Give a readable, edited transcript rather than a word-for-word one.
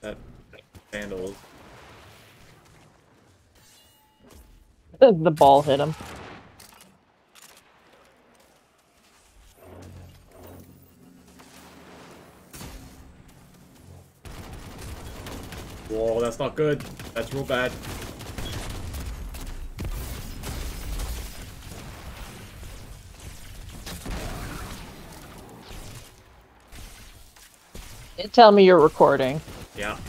That sandals. The ball hit him. Whoa, that's not good. That's real bad. Tell me you're recording. Yeah.